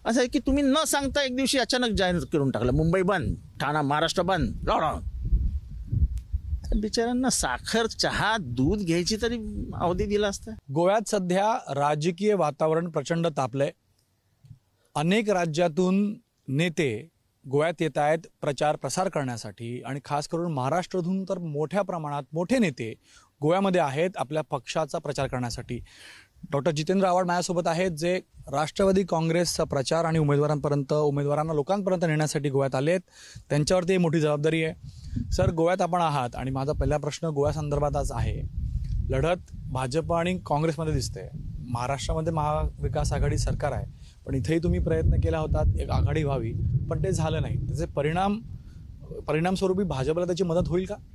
असं आहे की तुम्ही न सांगता एक दिवशी अचानक जाहीर करून टाकलं, मुंबई बंद, ठाणा महाराष्ट्र बंद, लॉकडाऊन. बिचाऱ्यांना साखर, चहा, दूध घ्यायची तरी अवधी दिला असता. गोव्यात सध्या राजकीय वातावरण प्रचंड तापलंय. अनेक राज्यातून नेते गोव्यात येत आहेत प्रचार प्रसार करण्यासाठी आणि खास करून महाराष्ट्रातून तर मोठ्या प्रमाणात मोठे नेते गोव्यामध्ये आहेत आपल्या पक्षाचा प्रचार करण्यासाठी. डॉक्टर जितेंद्र आव्हाड माझ्यासोबत आहेत, जे राष्ट्रवादी काँग्रेसचा प्रचार आणि उमेदवारांना लोकांपर्यंत नेण्यासाठी गोव्यात आलेत. त्यांच्यावरती मोठी जबाबदारी आहे. सर, गोव्यात आपण आहात आणि माझा पहिला प्रश्न गोव्यासंदर्भात आज आहे. लढत भाजप आणि काँग्रेसमध्ये दिसते. महाराष्ट्रामध्ये महाविकास आघाडी सरकार आहे, पण इथेही तुम्ही प्रयत्न केला होतात एक आघाडी व्हावी, पण ते झालं नाही. त्याचे परिणामस्वरूपी भाजपला त्याची मदत होईल का?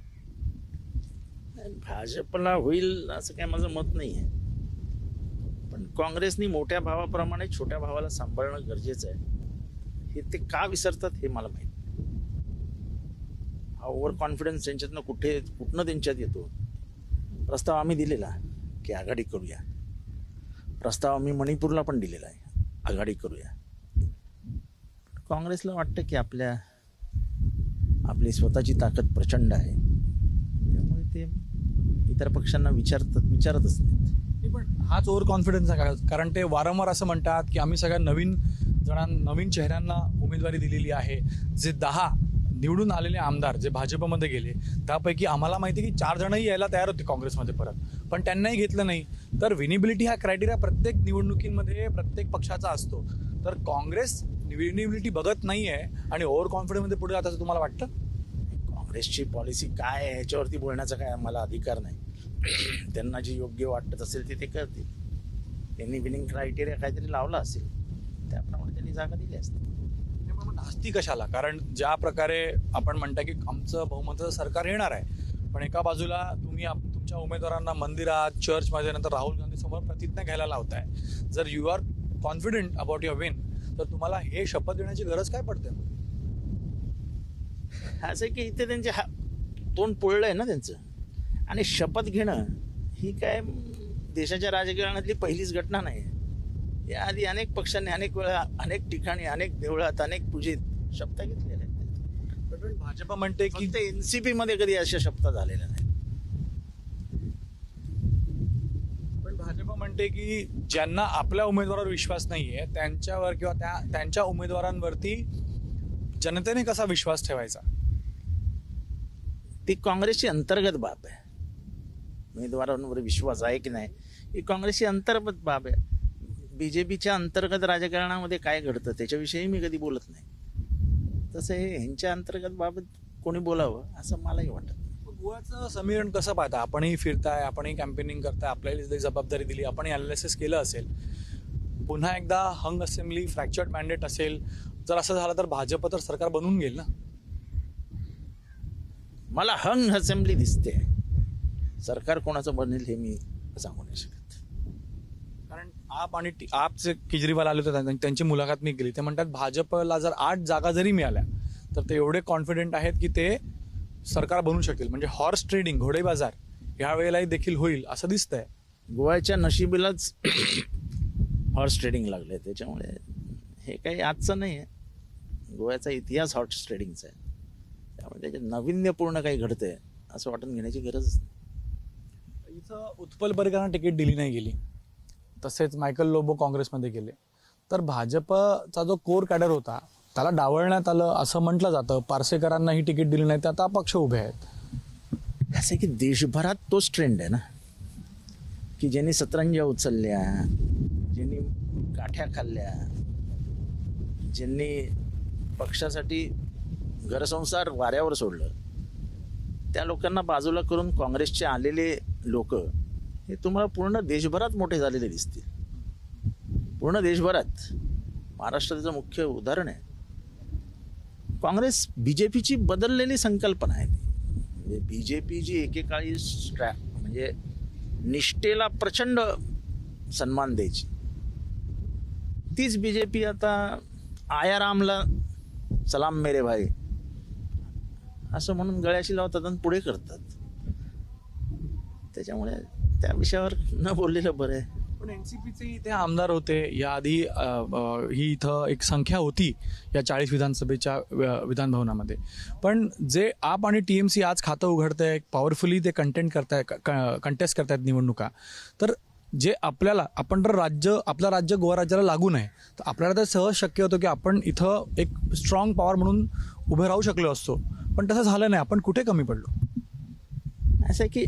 भाजपला होईल असं काय माझं मत नाही आहे, पण काँग्रेसनी मोठ्या भावाप्रमाणे छोट्या भावाला सांभाळणं गरजेचं आहे. हे ते का विसरतात हे मला माहीत. हा ओव्हर कॉन्फिडन्स त्यांच्यातनं कुठनं त्यांच्यात येतो. प्रस्ताव आम्ही दिलेला की आघाडी करूया. प्रस्ताव आम्ही मणिपूरला पण दिलेला आहे, आघाडी करूया. काँग्रेसला वाटतं की आपली स्वतःची ताकद प्रचंड आहे, त्यामुळे ते इतर पक्षांना विचारतच नाहीत. पण हाच ओव्हर कॉन्फिडन्स आहे, कारण ते वारंवार असं म्हणतात की आम्ही सगळ्या नवीन चेहऱ्यांना उमेदवारी दिलेली आहे. जे 10 निवडून आलेले आमदार जे भाजपमध्ये गेले त्यापैकी आम्हाला माहिती आहे की 4 जणही यायला तयार होते काँग्रेसमध्ये परत, पण त्यांनाही घेतलं नाही. तर विनिबिलिटी हा क्रायटेरिया प्रत्येक निवडणुकीमध्ये प्रत्येक पक्षाचा असतो. तर काँग्रेस विनिबिलिटी बघत नाही आहे आणि ओव्हर कॉन्फिडन्समध्ये पुढे जात असं तुम्हाला वाटतं? काँग्रेसची पॉलिसी काय आहे ह्याच्यावरती बोलण्याचा काय आम्हाला अधिकार नाही. त्यांना जे योग्य वाटत असेल ते करतील. त्यांनी विनिंग क्रायटेरिया काहीतरी लावला असेल, त्याप्रमाणे त्यांनी जागा दिली असते. धास्ती कशाला? कारण ज्या प्रकारे आपण म्हणता की आमचं बहुमताचं सरकार येणार आहे, पण एका बाजूला तुम्ही तुमच्या उमेदवारांना मंदिरात, चर्चमध्ये, नंतर राहुल गांधी समोर प्रतिज्ञा घ्यायला लावताय. जर you are confident about your win, तर तुम्हाला हे शपथ देण्याची गरज काय पडते? असं की इथे त्यांचे तोंड पोळलंय ना त्यांचं, आणि शपथ घेणं ही काय देशाच्या राजकारणातली पहिलीच घटना नाही. याआधी अनेक पक्षांनी अनेक वेळा, अनेक ठिकाणी, अनेक देवळात, अनेक पूजेत शपथ घेतलेल्या आहेत. पण भाजप म्हणते की एनसीपी मध्ये कधी अशा शपथ झालेल्या नाही. पण भाजप म्हणते की ज्यांना आपल्या उमेदवारावर विश्वास नाहीये त्यांच्यावर किंवा त्यांच्या उमेदवारांवरती जनतेने कसा विश्वास ठेवायचा? ती काँग्रेसची अंतर्गत बाब आहे. उमेदवारांवर विश्वास आहे की नाही ही काँग्रेसची अंतर्गत बाब आहे. बीजेपीच्या अंतर्गत राजकारणामध्ये काय घडतं त्याच्याविषयी मी कधी बोलत नाही. तसं हे ह्यांच्या अंतर्गत बाबत कोणी बोलावं असं मलाही वाटत नाही. गोव्याचं समीकरण कसं पाहता? आपणही फिरताय, आपणही कॅम्पेनिंग करताय, आपल्याला जबाबदारी दिली, आपणही अनालिसिस केलं असेल. पुन्हा एकदा हंग असेंब्ली, फ्रॅक्चर्ड मॅन्डेट असेल, जर असं झालं तर भाजप तर सरकार बनवून घेईल ना? मला हंग असेंब्ली दिसते. सरकार कोणाचं बनेल हे मी सांगू नाही शकत. कारण आपचे केजरीवाल आले होते, त्यांची मुलाखत मी केली. ते म्हणतात भाजपला जर 8 जागा जरी मिळाल्या तर ते एवढे कॉन्फिडेंट आहेत की ते सरकार बनवू शकतील. म्हणजे हॉर्स ट्रेडिंग, घोडे बाजार ह्या वेळेलाही देखील होईल असं दिसतंय. गोव्याच्या नशिबीलाच हॉर्स ट्रेडिंग लागले, त्याच्यामुळे हे काही आजचं नाही आहे. गोव्याचा इतिहास हॉर्स ट्रेडिंगचा आहे, त्यामुळे त्याच्यात नाविन्यपूर्ण काही घडतंय असं वाटून घेण्याची गरजच नाही. इथं उत्पल परिकरांना तिकीट दिली नाही गेली, तसेच मायकल लोबो काँग्रेसमध्ये गेले. तर भाजपचा जो कोर कॅडर होता त्याला डावलण्यात आलं असं म्हटलं जातं. पारसेकरांनाही तिकीट दिली नाही, ते आता अपक्ष उभे आहेत. असं की देशभरात तोच ट्रेंड आहे ना, की ज्यांनी सतरंजा उचलल्या, ज्यांनी काठ्या खाल्ल्या, ज्यांनी पक्षासाठी घरसंसार वाऱ्यावर सोडलं, त्या लोकांना बाजूला करून काँग्रेसचे आलेले लोक हे तुम्हाला पूर्ण देशभरात मोठे झालेले दिसतील. पूर्ण देशभरात. महाराष्ट्र त्याचं मुख्य उदाहरण आहे. काँग्रेस बीजेपीची बदललेली संकल्पना आहे. म्हणजे बीजेपी जी एकेकाळी म्हणजे निष्ठेला प्रचंड सन्मान द्यायची, तीच बीजेपी आता आयारामला सलाम मेरे भाई असं म्हणून गळ्याशी लावतात आणि पुढे करतात. त्याच्यामुळे त्या विषयावर न बोललेलं बरं आहे. पण एनसीपीचे इथे आमदार होते याआधी ही इथं एक संख्या होती या 40 विधानसभेच्या विधान भवनामध्ये. पण जे आप आणि टीएमसी आज खातं उघडतंय, पॉवरफुली ते कंटेस्ट करतायत निवडणुका, तर जे आपण तर आपलं राज्य गोवा राज्याला लागून आहे, तर आपल्याला तर सहज शक्य होतं की आपण इथं एक स्ट्रॉंग पॉवर म्हणून उभे राहू शकलो असतो. पण तसं झालं नाही. आपण कुठे कमी पडलो? असं आहे की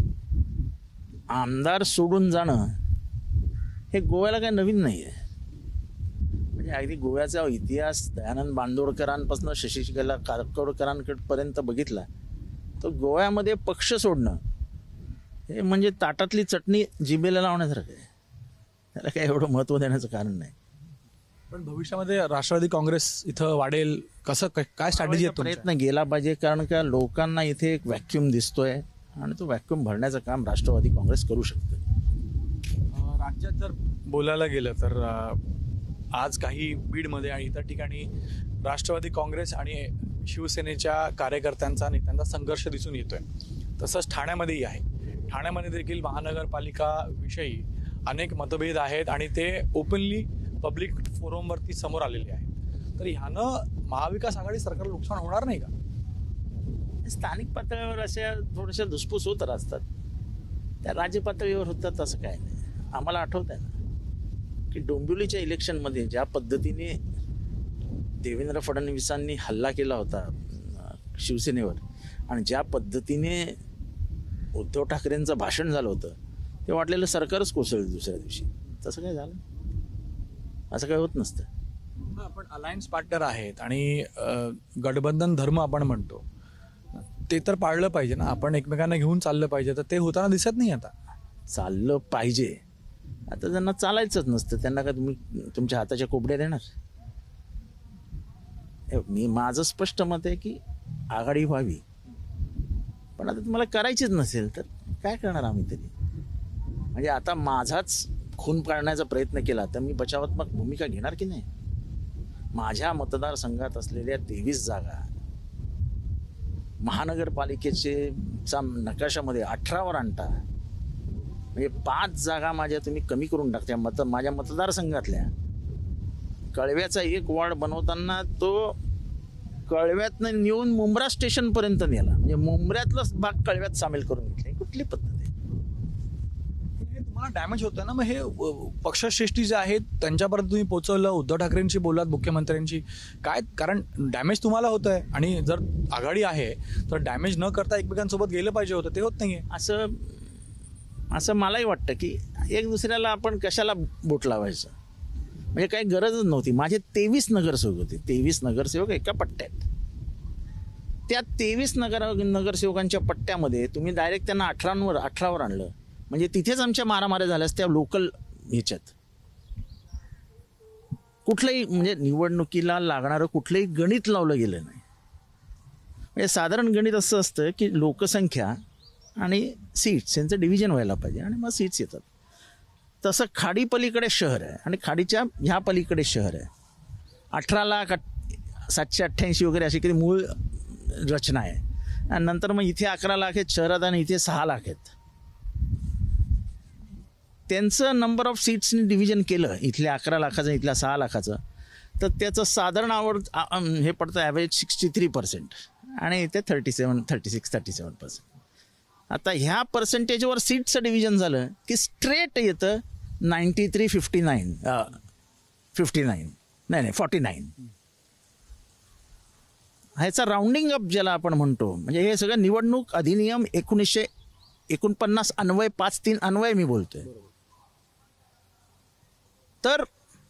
आमदार सोडून जाणं हे गोव्याला काही नवीन नाही आहे. म्हणजे अगदी गोव्याचा इतिहास दयानंद बांदोडकरांपासून शशिकला काकोडकरांपर्यंत बघितला तर गोव्यामध्ये पक्ष सोडणं हे म्हणजे ताटातली चटणी जिभेला लावण्यासारखं आहे. त्याला काही एवढं महत्त्व देण्याचं कारण नाही. पण भविष्यामध्ये राष्ट्रवादी काँग्रेस इथं वाढेल कसं, काय स्ट्रॅटेजी आहे? प्रयत्न गेला पाहिजे, कारण का लोकांना इथे एक व्हॅक्यूम दिसतोय आणि तो व्हॅक्यूम भरण्याचं काम राष्ट्रवादी काँग्रेस करू शकते. राज्यात जर बोलायला गेलं तर आज काही बीडमध्ये आणि इतर ठिकाणी राष्ट्रवादी काँग्रेस आणि शिवसेनेच्या कार्यकर्त्यांचा नेत्यांचा संघर्ष दिसून येतोय. तसंच ठाण्यामध्येही आहे. ठाण्यामध्ये देखील महानगरपालिका विषयी अनेक मतभेद आहेत आणि ते ओपनली पब्लिक फोरमवरती समोर आलेले आहेत. तर ह्यानं महाविकास आघाडी सरकारला नुकसान होणार नाही का? स्थानिक पातळीवर अशा थोड्याशा धुसफूस होत असतात, त्या राज्य पातळीवर होतात असं काय नाही. आम्हाला आठवत आहे ना की डोंबिवलीच्या इलेक्शनमध्ये ज्या पद्धतीने देवेंद्र फडणवीसांनी हल्ला केला होता शिवसेनेवर आणि ज्या पद्धतीने उद्धव ठाकरेंचं भाषण झालं होतं, ते वाटलेलं सरकारच कोसळलं दुसऱ्या दिवशी. तसं काय झालं? असं काय होत नसतं. आपण अलायन्स पार्टनर आहेत आणि गठबंधन धर्म आपण म्हणतो, ते तर पाळलं पाहिजे ना. आपण एकमेकांना घेऊन चाललं पाहिजे, तर ते होताना दिसत नाही. आता चाललं पाहिजे. आता त्यांना चालायचंच नसतं, त्यांना का तुम्ही तुमच्या हाताच्या कोबड्या देणार? माझं स्पष्ट मत आहे की आघाडी व्हावी, पण आता तुम्हाला करायचीच नसेल तर काय करणार आम्ही तरी? म्हणजे आता माझाच खून काढण्याचा प्रयत्न केला तर मी बचावात्मक भूमिका घेणार की नाही? माझ्या मतदारसंघात असलेल्या 23 जागा महानगरपालिकेच्या नकाशामध्ये 18वर आणता, म्हणजे 5 जागा माझ्या तुम्ही कमी करून टाकता. माझ्या मतदारसंघातल्या कळव्याचा एक वॉर्ड बनवताना तो कळव्यातनं नेऊन मुंब्रा स्टेशनपर्यंत नेला, म्हणजे मुंब्र्यातलाच भाग कळव्यात सामील करून घेतले. कुठली पद्धत आहे? तुम्हाला डॅमेज होतं ना. मग हे पक्षश्रेष्ठी जे आहेत त्यांच्यापर्यंत तुम्ही पोहोचवलं, उद्धव ठाकरेंशी बोललात, मुख्यमंत्र्यांशी, काय? कारण डॅमेज तुम्हाला होत आहे आणि जर आघाडी आहे तर डॅमेज न करता एकमेकांसोबत गेलं पाहिजे होतं, ते होत नाहीये. असं मलाही वाटतं की एक दुसऱ्याला आपण कशाला बोट लावायचं, म्हणजे काही गरजच नव्हती. माझे 23 नगरसेवक होते, 23 नगरसेवक एका पट्ट्यात. त्या 23 नगरसेवकांच्या पट्ट्यामध्ये तुम्ही डायरेक्ट त्यांना 18वर आणलं, म्हणजे तिथेच आमच्या मारामाऱ्या झाल्यास त्या लोकल ह्याच्यात. कुठलंही म्हणजे निवडणुकीला लागणारं कुठलंही गणित लावलं गेलं नाही. म्हणजे साधारण गणित असं असतं की लोकसंख्या आणि सीट्स यांचं डिव्हिजन व्हायला पाहिजे आणि मग सीट्स येतात. तसं खाडी पलीकडे शहर आहे आणि खाडीच्या ह्या पलीकडे शहर आहे. 18,788 वगैरे अशी काही मूळ रचना आहे आणि नंतर मग इथे 11 लाख आहेत शहरात आणि इथे 6 लाख आहेत. त्यांचं नंबर ऑफ सीट्सनी डिव्हिजन केलं, इथल्या 11 लाखाचं इथल्या 6 लाखाचं, तर त्याचं साधारण हे पडतं ॲव्हरेज 63% आणि इथे 36-37%. आता ह्या पर्सेंटेजवर सीटचं डिव्हिजन झालं की स्ट्रेट येतं 49. ह्याचा राऊंडिंग अप ज्याला आपण म्हणतो, म्हणजे हे सगळं निवडणूक अधिनियम 1949 अन्वय 5-3 अन्वय मी बोलतोय. तर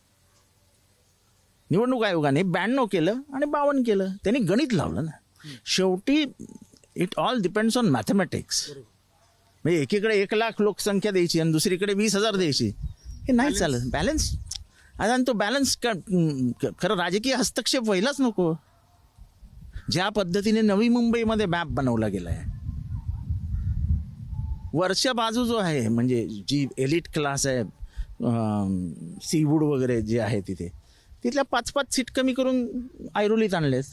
निवडणूक आयोगाने 92 केलं आणि 52 केलं. त्यांनी गणित लावलं ना. शेवटी it all depends on mathematics. म्हणजे एकीकडे 1 लाख लोकसंख्या द्यायची आणि दुसरीकडे 20,000 द्यायची, हे नाही चालत. बॅलन्स आणि तो बॅलन्स खरं राजकीय हस्तक्षेप व्हायलाच नको. ज्या पद्धतीने नवी मुंबईमध्ये मॅप बनवला गेला आहे, वरच्या बाजू जो आहे म्हणजे जी एलिट क्लास आहे, सीवूड वगैरे जे आहे तिथे, तिथल्या 5-5 सीट कमी करून ऐरोलीत आणलेत.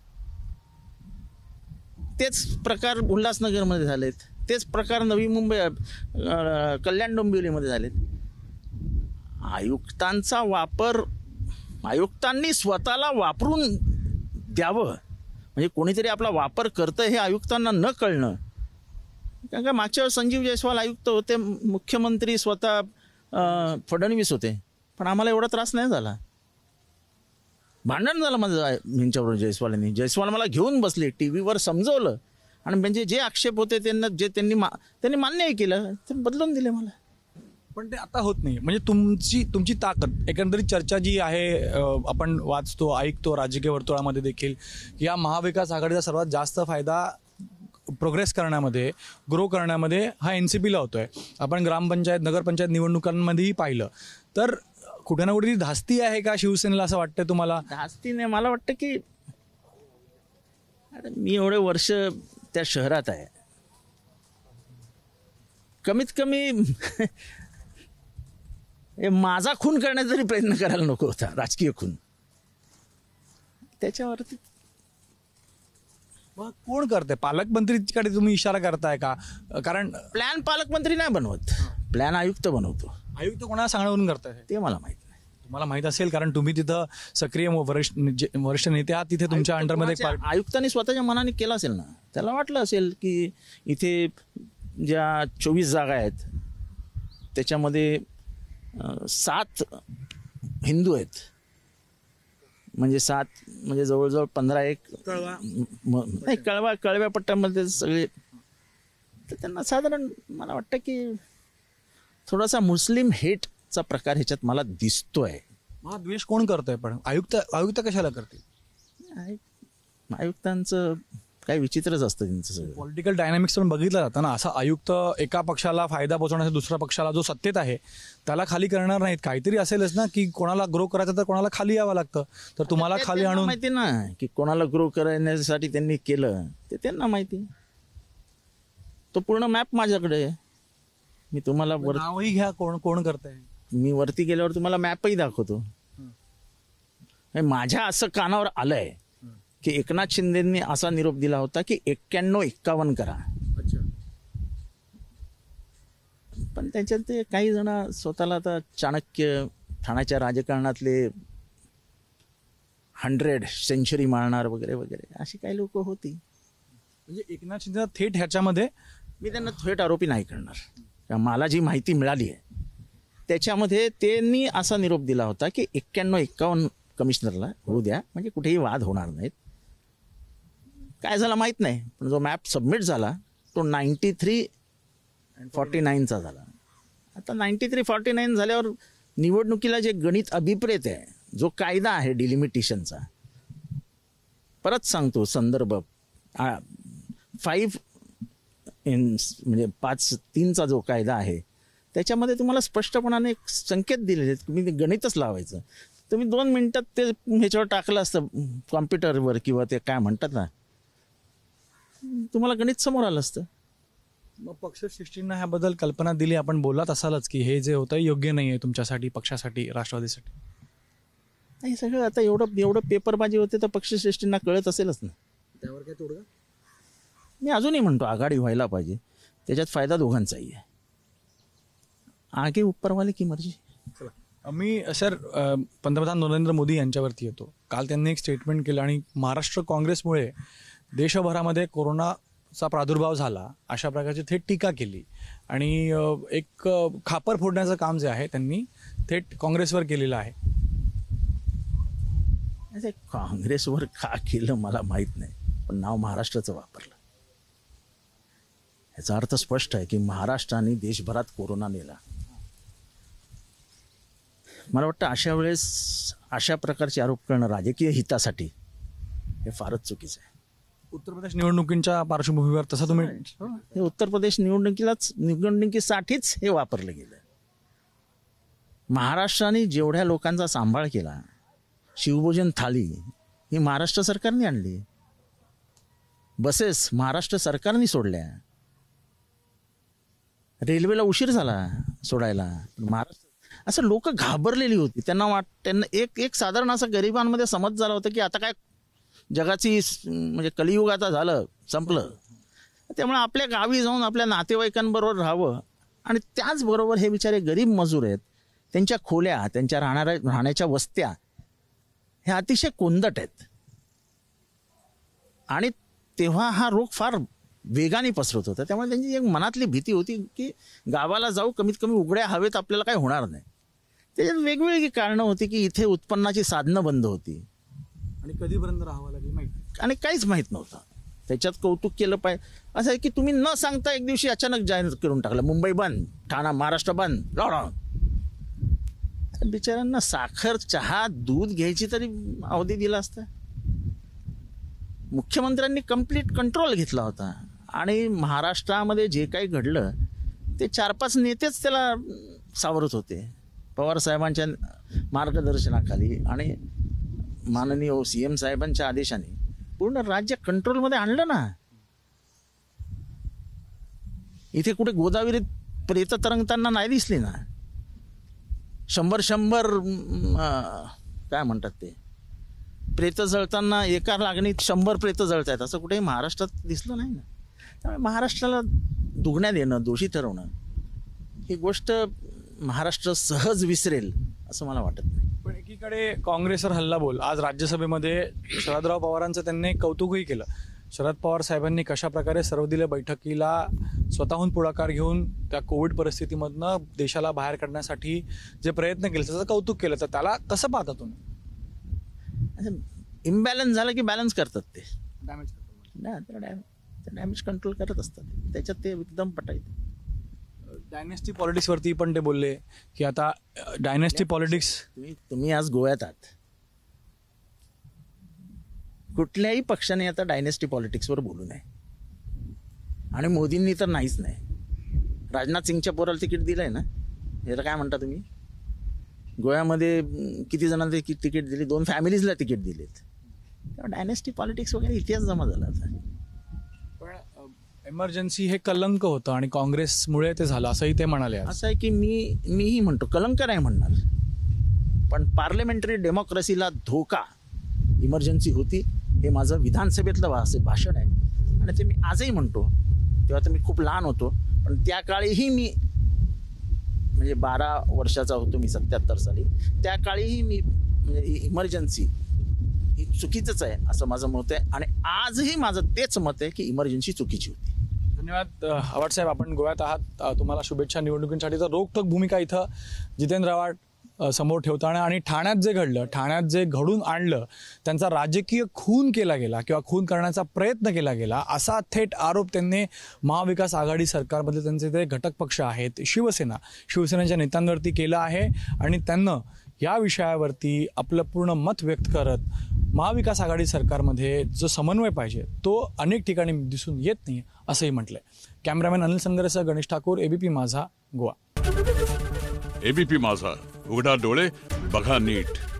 तेच प्रकार उल्हासनगरमध्ये झालेत, तेच प्रकार नवी मुंबई कल्याण डोंबिवलीमध्ये झालेत. आयुक्तांचा वापर आयुक्तांनी स्वतःला वापरून द्यावं, म्हणजे कोणीतरी आपला वापर करतं हे आयुक्तांना न कळणं. कारण का मागच्या वेळेस संजीव जयस्वाल आयुक्त होते, मुख्यमंत्री स्वतः फडणवीस होते, पण आम्हाला एवढा त्रास नाही झाला. भांडण झालं माझं यांच्याबरोबर जयस्वाल मला घेऊन बसले, टी व्हीवर समजवलं आणि म्हणजे जे आक्षेप होते त्यांनी मान्यही केलं, ते बदलून दिले मला. पण ते आता होत नाही. म्हणजे तुमची ताकद एकंदरीत चर्चा जी आहे आपण वाचतो ऐकतो राजकीय वर्तुळामध्ये देखील, या महाविकास आघाडीचा सर्वात जास्त फायदा प्रोग्रेस करण्यामध्ये ग्रो करण्यामध्ये हा NCPला होतोय. आपण ग्रामपंचायत नगरपंचायत निवडणुकांमध्येही पाहिलं तर कुठे ना कुठेतरी धास्ती आहे का शिवसेनेला, असं वाटतंय तुम्हाला? धास्ती नाही, मला वाटतं की अरे मी एवढे वर्ष त्या शहरात आहे, कमीत कमी माझा खून करण्याचा तरी प्रयत्न करायला नको होता, राजकीय खून. त्याच्यावरती मग कोण करते? पालकमंत्रीकडे तुम्ही इशारा करताय का? कारण प्लॅन पालकमंत्री नाही बनवत, प्लॅन आयुक्त बनवतो. आयुक्त कोणाला सांगण्यावरून करताय ते मला माहित नाही. तुम्हाला माहित असेल, कारण तुम्ही तिथं सक्रिय वरिष्ठ नेते आहात, तिथे तुमच्या अंडरमध्ये आयुक्तांनी स्वतःच्या मनाने केलं असेल ना, त्याला वाटलं असेल की इथे ज्या 24 जागा आहेत त्याच्यामध्ये 7 हिंदू आहेत, म्हणजे 7 म्हणजे जवळजवळ 15-1 नाही कळव्या पट्ट्यामध्ये सगळे, तर त्यांना साधारण मला वाटतं की थोडासा मुस्लिम हेटचा प्रकार ह्याच्यात मला दिसतोय. हा द्वेष कोण करतोय? पण आयुक्त कशाला करते? आयुक्तांचं काही विचित्रच असतं त्यांचं सगळं. पॉलिटिकल डायनामिक्स पण बघितलं जातं ना, असा आयुक्त एका पक्षाला फायदा पोहोचवण्यासाठी दुसऱ्या पक्षाला जो सत्तेत आहे त्याला खाली करणार नाहीत. काहीतरी असेलच ना, की कोणाला ग्रो करायचं तर कोणाला खाली यावं लागतं, तर तुम्हाला खाली आणून माहिती ना की कोणाला ग्रो करण्यासाठी त्यांनी केलं ते त्यांना माहिती. तो पूर्ण मॅप माझ्याकडे आहे, मी तुम्हाला नावही घ्या कोण करतंय. मी वरती गेल्यावर तुम्हाला मॅपही दाखवतो. माझ्या असं कानावर आलंय की एकनाथ शिंदेंनी असा निरोप दिला होता की 91-51 करा. पण त्याच्यात ते काही जण स्वतःला आता चाणक्य, ठाण्याच्या राजकारणातले 100 सेंचुरी मारणार वगैरे वगैरे अशी काही लोक होती. म्हणजे एकनाथ शिंदे थेट ह्याच्यामध्ये, मी त्यांना थेट आरोपी नाही करणार. मला जी माहिती मिळाली आहे त्याच्यामध्ये त्यांनी असा निरोप दिला होता की 91-51 कमिशनरला होऊ द्या, म्हणजे कुठेही वाद होणार नाहीत. काय झालं माहीत नाही, पण जो मॅप सबमिट झाला तो 93-49चा झाला. आता 93-49 झाल्यावर निवडणुकीला जे गणित अभिप्रेत आहे, जो कायदा आहे डिलिमिटेशनचा, परत सांगतो संदर्भ 5 म्हणजे 5-3चा जो कायदा आहे त्याच्यामध्ये तुम्हाला स्पष्टपणाने एक संकेत दिलेले आहेत. तुम्ही गणितच लावायचं, तुम्ही 2 मिनिटात ते ह्याच्यावर टाकलं असतं कॉम्प्युटरवर किंवा ते काय म्हणतात ना, तुम्हाला गणित समोर आलं असतं. मग पक्षश्रेष्ठींना ह्याबद्दल कल्पना दिली, आपण बोलत असालच की हे जे होतं योग्य नाही आहे तुमच्यासाठी, पक्षासाठी, राष्ट्रवादीसाठी. नाही सगळं आता एवढं पेपरबाजी होते तर पक्षश्रेष्ठींना कळत असेलच ना. त्यावर काय तोडगा? मी अजूनही म्हणतो आघाडी व्हायला पाहिजे, त्याच्यात फायदा दोघांचाही आहे. आगे उपरवाले की मर्जी. मी सर पंतप्रधान नरेंद्र मोदी यांच्यावरती येतो. काल त्यांनी एक स्टेटमेंट केलं आणि महाराष्ट्र काँग्रेसमुळे देशभरामध्ये कोरोनाचा प्रादुर्भाव झाला अशा प्रकारची थेट टीका केली आणि एक खापर फोडण्याचं काम जे आहे त्यांनी थेट काँग्रेसवर केलेलं आहे. काँग्रेसवर का केलं मला माहीत नाही, पण नाव महाराष्ट्राचं वापरलं. याचा अर्थ स्पष्ट आहे की महाराष्ट्राने देशभरात कोरोना नेला. मला वाटतं अशा वेळेस अशा प्रकारचे आरोप करणं राजकीय हितासाठी हे फारच चुकीचं आहे. उत्तर प्रदेश निवडणुकींच्या पार्श्वभूमीवर तसं तुम्ही हे उत्तर प्रदेश निवडणुकीसाठीच हे वापरलं गेलं. महाराष्ट्राने जेवढ्या लोकांचा सांभाळ केला, शिवभोजन थाळी ही महाराष्ट्र सरकारने आणली, बसेस महाराष्ट्र सरकारने सोडल्या, रेल्वेला उशीर झाला सोडायला, महाराष्ट्र असं लोक घाबरलेली होती. त्यांना एक साधारण असं गरिबांमध्ये समज झाला होता की आता काय जगाची म्हणजे कलियुग आता झालं, संपलं. त्यामुळे आपल्या गावी जाऊन आपल्या नातेवाईकांबरोबर राहावं आणि त्याचबरोबर हे बिचारे गरीब मजूर आहेत त्यांच्या खोल्या, त्यांच्या राहण्याच्या वस्त्या ह्या अतिशय कोंदट आहेत. आणि तेव्हा हा रोग फार वेगाने पसरत होता. त्यामुळे त्यांची एक मनातली भीती होती की गावाला जाऊ, कमीत कमी उघड्या हवेत आपल्याला काही होणार नाही. त्याच्यात वेगवेगळी कारणं होती की इथे उत्पन्नाची साधनं बंद होती आणि कधीपर्यंत राहावं लागेल माहिती. आणि काहीच माहीत नव्हतं. त्याच्यात कौतुक केलं पाहिजे असं आहे की तुम्ही न सांगता एक दिवशी अचानक जाहीर करून टाकलं, मुंबई बंद, ठाणा, महाराष्ट्र बंद, लॉकडाऊन. बिचाऱ्यांना साखर, चहा, दूध घ्यायची तरी अवधी दिला असता. मुख्यमंत्र्यांनी कंप्लीट कंट्रोल घेतला होता. आणि महाराष्ट्रामध्ये जे काही घडलं ते 4-5 नेतेच त्याला सावरत होते. पवार साहेबांच्या मार्गदर्शनाखाली आणि माननीय CM साहेबांच्या आदेशाने पूर्ण राज्य कंट्रोलमध्ये आणलं ना. इथे कुठे गोदावरीत प्रेत तरंगताना नाही दिसली ना. 100 काय म्हणतात ते, प्रेत जळताना एका लागणीत 100 प्रेत जळत आहेत असं कुठेही महाराष्ट्रात दिसलं नाही ना. त्यामुळे महाराष्ट्राला दुगण्यात येणं, दोषी ठरवणं ही गोष्ट महाराष्ट्र सहज विसरेल असं मला वाटत नाही. पण एकीकडे काँग्रेसवर हल्लाबोल आज राज्यसभेमध्ये शरदराव पवारांचं त्यांनी कौतुकही केलं. शरद पवार साहेबांनी कशा प्रकारे सर्वदलीय बैठकीला स्वतःहून पुढाकार घेऊन त्या कोविड परिस्थितीमधनं देशाला बाहेर काढण्यासाठी जे प्रयत्न केले त्याचं कौतुक केलं, तर त्याला कसं पाहता तुम्ही? इम्बॅलन्स झालं की बॅलन्स करतात ते डॅमेज ना, डॅमेज कंट्रोल करत असतात. त्याच्यात ते एकदम पटायचं. डायनेस्टी पॉलिटिक्सवरती पण ते बोलले की आता डायनेस्टी पॉलिटिक्स. तुम्ही आज गोव्यात आहात. कुठल्याही पक्षाने आता डायनेस्टी पॉलिटिक्सवर बोलू नये. आणि मोदींनी तर नाहीच नाही. राजनाथ सिंगच्या पोराला तिकीट दिलंय ना, याला काय म्हणता तुम्ही? गोव्यामध्ये किती जणांना तिकीट दिली? 2 फॅमिलीजला तिकीट दिलेत. डायनेस्टी पॉलिटिक्स वगैरे इतिहास जमा झाला आता. पण इमर्जन्सी हे कलंक होतं आणि काँग्रेसमुळे ते झालं असंही ते म्हणाले. असं आहे की मीही म्हणतो, कलंक नाही म्हणणार, पण पार्लमेंटरी डेमोक्रेसीला धोका इमर्जन्सी होती. हे माझं विधानसभेतलं भाषण आहे आणि ते मी आजही म्हणतो. तेव्हा तर मी खूप लहान होतो, पण त्या काळीही मी म्हणजे 12 वर्षाचा होतो मी 77 साली. त्या काळीही मी म्हणजे इमर्जन्सी ही चुकीचंच आहे असं माझं मत आहे. आणि आजही माझं तेच मत आहे की इमर्जन्सी चुकीची होती. धन्यवाद आव्हाड साहेब, आपण गोव्यात आहात. तुम्हाला शुभेच्छा निवडणुकींसाठी. तर रोखठोक भूमिका इथं जितेंद्र आव्हाड समोर ठेवताना आणि ठाण्यात जे घडलं, ठाण्यात जे घडून आणलं, त्यांचा राजकीय खून केला गेला किंवा खून करण्याचा प्रयत्न केला गेला असा थेट आरोप त्यांनी महाविकास आघाडी सरकारमध्ये त्यांचे ते घटक पक्ष आहेत शिवसेनेच्या नेत्यांवरती केला आहे. आणि त्यांना या विषयावरती आपलं पूर्ण मत व्यक्त करत महाविकास आघाडी सरकारमध्ये जो समन्वय पाहिजे तो अनेक ठिकाणी दिसून येत नाही असंही म्हटलंय. कॅमेरामॅन अनिल संगरेसह गणेश ठाकूर, ABP माझा, गोवा. ABP माझा, उघडा डोळे बघा नीट.